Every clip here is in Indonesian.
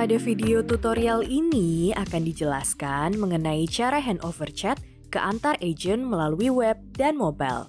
Pada video tutorial ini akan dijelaskan mengenai cara handover chat ke antar agent melalui web dan mobile.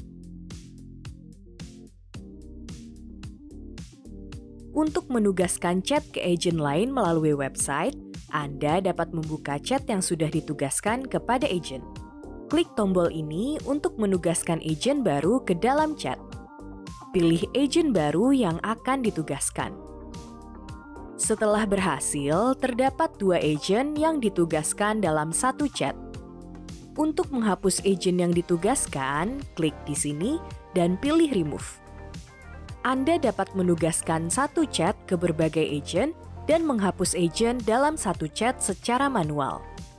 Untuk menugaskan chat ke agent lain melalui website, Anda dapat membuka chat yang sudah ditugaskan kepada agent. Klik tombol ini untuk menugaskan agent baru ke dalam chat. Pilih agent baru yang akan ditugaskan. Setelah berhasil, terdapat 2 agent yang ditugaskan dalam satu chat. Untuk menghapus agent yang ditugaskan, klik di sini dan pilih Remove. Anda dapat menugaskan satu chat ke berbagai agent dan menghapus agent dalam satu chat secara manual.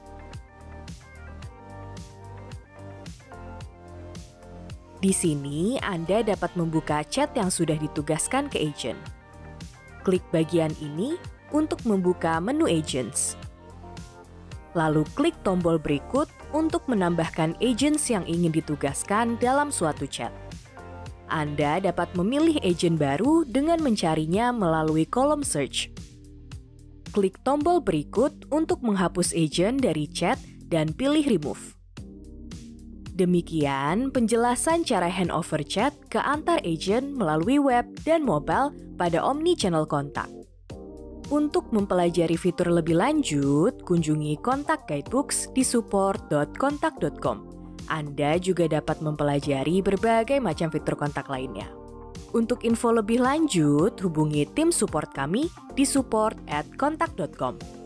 Di sini, Anda dapat membuka chat yang sudah ditugaskan ke agent. Klik bagian ini untuk membuka menu agents. Lalu klik tombol berikut untuk menambahkan agents yang ingin ditugaskan dalam suatu chat. Anda dapat memilih agent baru dengan mencarinya melalui kolom search. Klik tombol berikut untuk menghapus agent dari chat dan pilih Remove. Demikian penjelasan cara handover chat ke antar agent melalui web dan mobile pada Omnichannel Kontak. Untuk mempelajari fitur lebih lanjut, kunjungi kontak guidebooks di support.kontak.com. Anda juga dapat mempelajari berbagai macam fitur kontak lainnya. Untuk info lebih lanjut, hubungi tim support kami di support@kontak.com.